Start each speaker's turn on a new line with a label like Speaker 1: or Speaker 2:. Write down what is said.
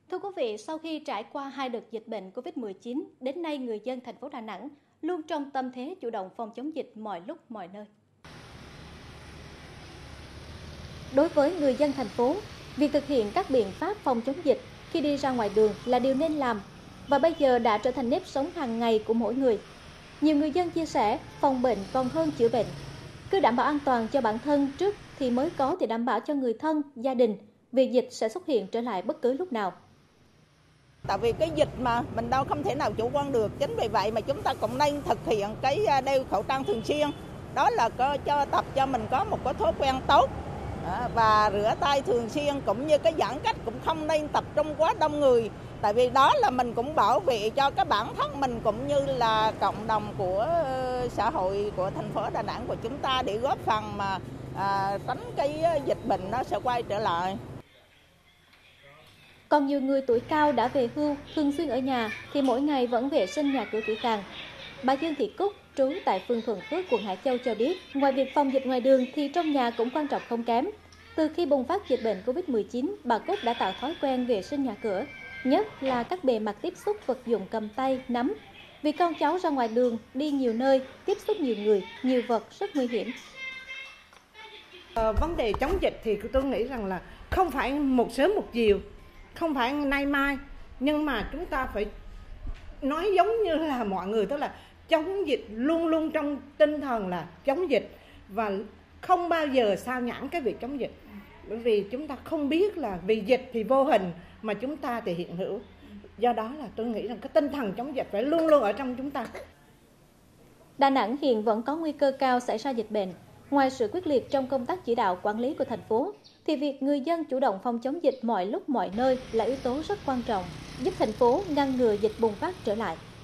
Speaker 1: Thưa quý vị, sau khi trải qua 2 đợt dịch bệnh Covid-19, đến nay người dân thành phố Đà Nẵng luôn trong tâm thế chủ động phòng chống dịch mọi lúc mọi nơi. Đối với người dân thành phố, việc thực hiện các biện pháp phòng chống dịch khi đi ra ngoài đường là điều nên làm và bây giờ đã trở thành nếp sống hàng ngày của mỗi người. Nhiều người dân chia sẻ phòng bệnh còn hơn chữa bệnh. Cứ đảm bảo an toàn cho bản thân trước thì mới có thể đảm bảo cho người thân, gia đình, vì dịch sẽ xuất hiện trở lại bất cứ lúc nào.
Speaker 2: Tại vì cái dịch mà mình đâu không thể nào chủ quan được, chính vì vậy mà chúng ta cũng nên thực hiện cái đeo khẩu trang thường xuyên. Đó là tập cho mình có một cái thói quen tốt và rửa tay thường xuyên, cũng như cái giãn cách cũng không nên tập trung quá đông người. Tại vì đó là mình cũng bảo vệ cho cái bản thân mình cũng như là cộng đồng của xã hội của thành phố Đà Nẵng của chúng ta để góp phần mà tránh cái dịch bệnh nó sẽ quay trở lại.
Speaker 1: Còn nhiều người tuổi cao đã về hưu, thường xuyên ở nhà thì mỗi ngày vẫn vệ sinh nhà cửa kỹ càng. Bà Dương Thị Cúc, trú tại phường Thuận Phước, quận Hải Châu cho biết, ngoài việc phòng dịch ngoài đường thì trong nhà cũng quan trọng không kém. Từ khi bùng phát dịch bệnh Covid-19, bà Cúc đã tạo thói quen vệ sinh nhà cửa, nhất là các bề mặt tiếp xúc vật dụng cầm tay, nắm. Vì con cháu ra ngoài đường, đi nhiều nơi, tiếp xúc nhiều người, nhiều vật rất nguy hiểm.
Speaker 3: Vấn đề chống dịch thì tôi nghĩ rằng là không phải một sớm một chiều, không phải nay mai, nhưng mà chúng ta phải nói giống như là mọi người, tức là chống dịch luôn luôn trong tinh thần là chống dịch và không bao giờ sao nhãng cái việc chống dịch. Bởi vì chúng ta không biết là vì dịch thì vô hình mà chúng ta thì hiện hữu. Do đó là tôi nghĩ rằng cái tinh thần chống dịch phải luôn luôn ở trong chúng ta.
Speaker 1: Đà Nẵng hiện vẫn có nguy cơ cao xảy ra dịch bệnh. Ngoài sự quyết liệt trong công tác chỉ đạo quản lý của thành phố, thì việc người dân chủ động phòng chống dịch mọi lúc mọi nơi là yếu tố rất quan trọng, giúp thành phố ngăn ngừa dịch bùng phát trở lại.